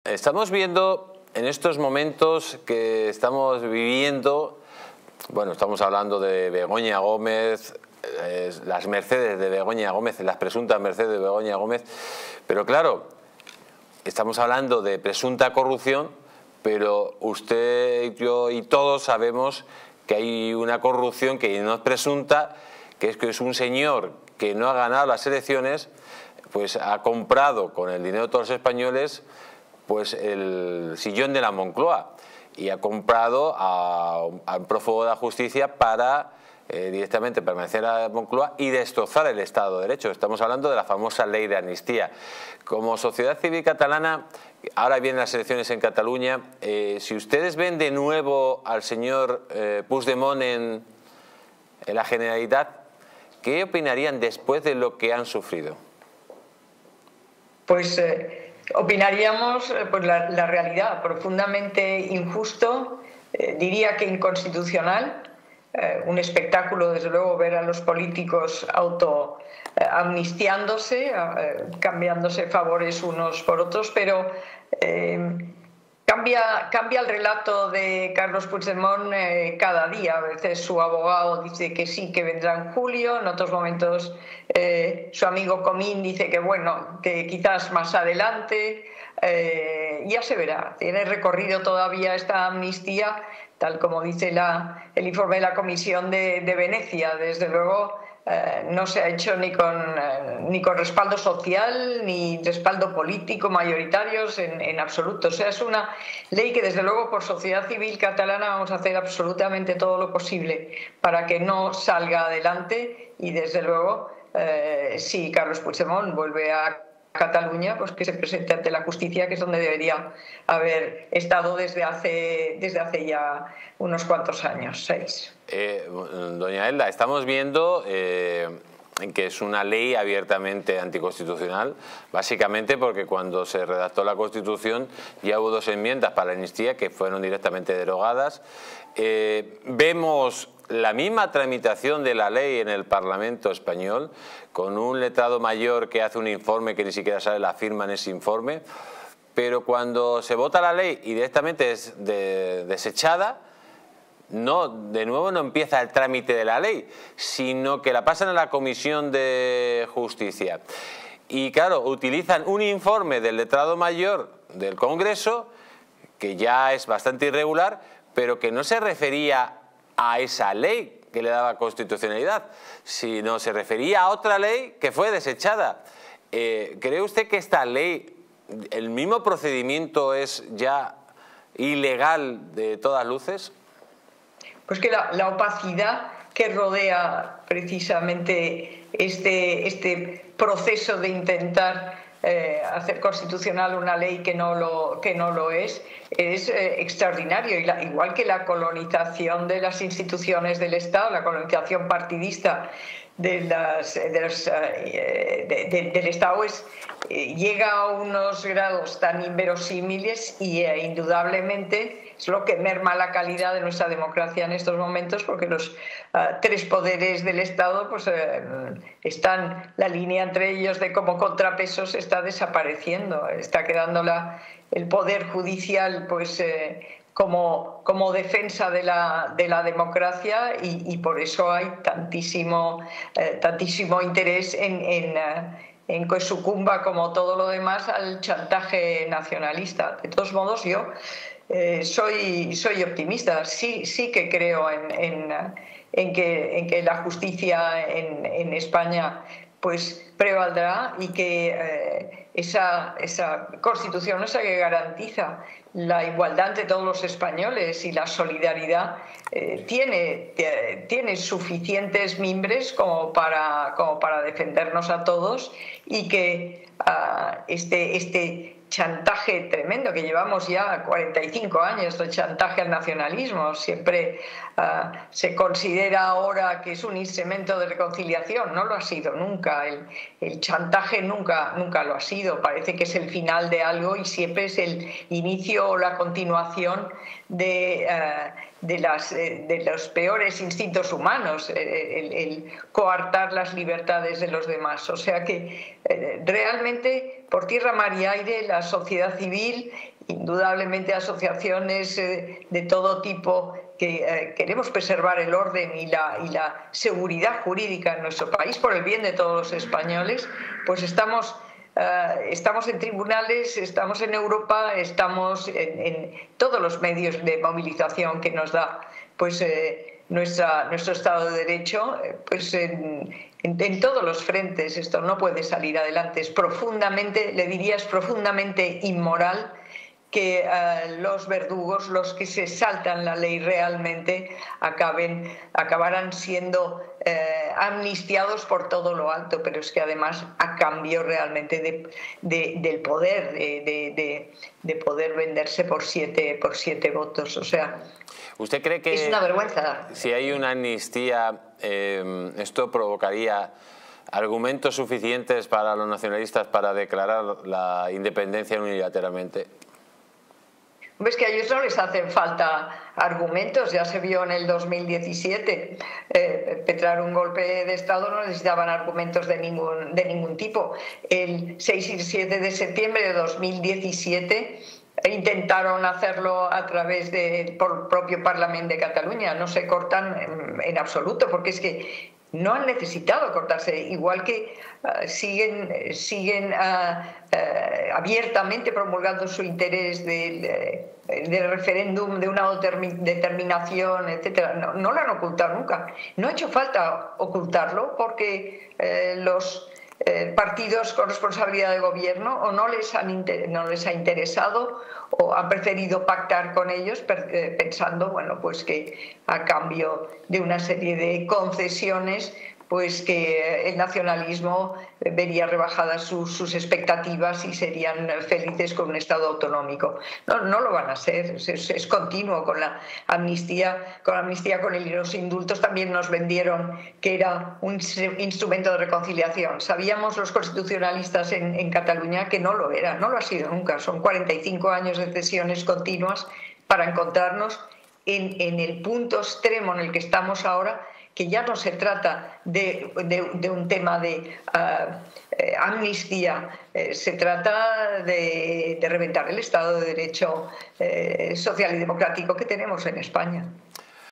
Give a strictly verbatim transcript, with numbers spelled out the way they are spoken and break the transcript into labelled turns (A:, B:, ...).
A: estamos viendo en estos momentos que estamos viviendo, bueno, estamos hablando de Begoña Gómez, eh, las Mercedes de Begoña Gómez, las presuntas Mercedes de Begoña Gómez, pero claro, estamos hablando de presunta corrupción, pero usted, yo y todos sabemos que hay una corrupción que no es presunta, que es que es un señor que no ha ganado las elecciones, pues ha comprado con el dinero de todos los españoles pues el sillón de la Moncloa y ha comprado a, a un prófugo de la justicia para eh, directamente permanecer a la Moncloa y destrozar el Estado de Derecho. Estamos hablando de la famosa ley de amnistía. Como sociedad civil catalana, ahora vienen las elecciones en Cataluña, eh, si ustedes ven de nuevo al señor eh, Puigdemont en, en la Generalitat, ¿qué opinarían después de lo que han sufrido?
B: Pues eh, opinaríamos pues, la, la realidad, profundamente injusto, eh, diría que inconstitucional, eh, un espectáculo desde luego ver a los políticos auto eh, amnistiándose, eh, cambiándose favores unos por otros, pero eh, Cambia, cambia el relato de Carlos Puigdemont eh, cada día. A veces su abogado dice que sí, que vendrá en julio. En otros momentos eh, su amigo Comín dice que bueno, que quizás más adelante. Eh, ya se verá. Tiene recorrido todavía esta amnistía, tal como dice la, el informe de la Comisión de, de Venecia. Desde luego eh, no se ha hecho ni con, eh, ni con respaldo social ni respaldo político mayoritarios en, en absoluto. O sea, es una ley que desde luego por sociedad civil catalana vamos a hacer absolutamente todo lo posible para que no salga adelante y desde luego eh, si Carlos Puigdemont vuelve a Cataluña, pues que se presente ante la justicia, que es donde debería haber estado desde hace, desde hace ya unos cuantos años, seis.
A: Eh, doña Elda, estamos viendo eh, que es una ley abiertamente anticonstitucional, básicamente porque cuando se redactó la Constitución ya hubo dos enmiendas para la amnistía que fueron directamente derogadas. Eh, vemos la misma tramitación de la ley en el Parlamento español, con un letrado mayor que hace un informe que ni siquiera sale la firma en ese informe, pero cuando se vota la ley y directamente es de, desechada, no, de nuevo no empieza el trámite de la ley, sino que la pasan a la Comisión de Justicia. Y claro, utilizan un informe del letrado mayor del Congreso, que ya es bastante irregular, pero que no se refería a esa ley que le daba constitucionalidad, sino se refería a otra ley que fue desechada. Eh, ¿Cree usted que esta ley, el mismo procedimiento es ya ilegal de todas luces?
B: Pues que la, la opacidad que rodea precisamente este, este proceso de intentar Eh, hacer constitucional una ley que no lo, que no lo es, es eh, extraordinario. Y la, igual que la colonización de las instituciones del Estado, la colonización partidista de las, de los, eh, de, de, del Estado es, eh, llega a unos grados tan inverosímiles y eh, indudablemente es lo que merma la calidad de nuestra democracia en estos momentos, porque los uh, tres poderes del Estado pues eh, están, la línea entre ellos de como contrapesos está desapareciendo, está quedando la, el poder judicial pues eh, como, como defensa de la, de la democracia y, y por eso hay tantísimo, eh, tantísimo interés en, en, uh, en que sucumba como todo lo demás al chantaje nacionalista. De todos modos yo Eh, soy, soy optimista, sí, sí que creo en, en, en, que, en que la justicia en, en España pues prevaldrá y que eh, esa, esa Constitución es la que garantiza la igualdad entre todos los españoles y la solidaridad eh, tiene, tiene suficientes mimbres como para, como para defendernos a todos y que uh, este, este chantaje tremendo que llevamos ya cuarenta y cinco años de chantaje al nacionalismo, siempre uh, se considera ahora que es un instrumento de reconciliación, no lo ha sido nunca, el, el chantaje nunca, nunca lo ha sido, parece que es el final de algo y siempre es el inicio o la continuación de, uh, de, las, de los peores instintos humanos, el, el coartar las libertades de los demás, o sea que eh, realmente por tierra, mar y aire, la sociedad civil, indudablemente asociaciones eh, de todo tipo que eh, queremos preservar el orden y la, y la seguridad jurídica en nuestro país por el bien de todos los españoles, pues estamos, eh, estamos en tribunales, estamos en Europa, estamos en, en todos los medios de movilización que nos da pues, eh, nuestra, nuestro Estado de Derecho, eh, pues en, en, en todos los frentes. Esto no puede salir adelante, es profundamente, le diría, es profundamente inmoral que uh, los verdugos, los que se saltan la ley realmente, acaben, acabarán siendo eh, amnistiados por todo lo alto, pero es que además a cambio realmente de, de, del poder, de, de, de, de poder venderse por siete, por siete votos. O sea,
A: ¿usted cree que
B: es una vergüenza?
A: Si hay una amnistía, eh, esto provocaría argumentos suficientes para los nacionalistas para declarar la independencia unilateralmente?
B: Ves que a ellos no les hacen falta argumentos, ya se vio en el dos mil diecisiete, eh, perpetrar un golpe de Estado no necesitaban argumentos de ningún, de ningún tipo. El seis y siete de septiembre de dos mil diecisiete intentaron hacerlo a través del propio Parlamento de Cataluña, no se cortan en, en absoluto, porque es que no han necesitado cortarse, igual que uh, siguen, siguen uh, uh, abiertamente promulgando su interés del, del referéndum, de una determinación, etcétera. No, no lo han ocultado nunca. No ha hecho falta ocultarlo porque uh, los eh, partidos con responsabilidad de gobierno o no les, han no les ha interesado o han preferido pactar con ellos pensando, bueno, pues que a cambio de una serie de concesiones, pues que el nacionalismo vería rebajadas sus, sus expectativas y serían felices con un Estado autonómico. No, no lo van a ser, es, es continuo con la amnistía, con la amnistía, con el, los indultos también nos vendieron que era un instrumento de reconciliación. Sabíamos los constitucionalistas en, en Cataluña que no lo era, no lo ha sido nunca. Son cuarenta y cinco años de cesiones continuas para encontrarnos en, en el punto extremo en el que estamos ahora, que ya no se trata de, de, de un tema de uh, eh, amnistía, eh, se trata de, de reventar el Estado de Derecho eh, social y democrático que tenemos en España.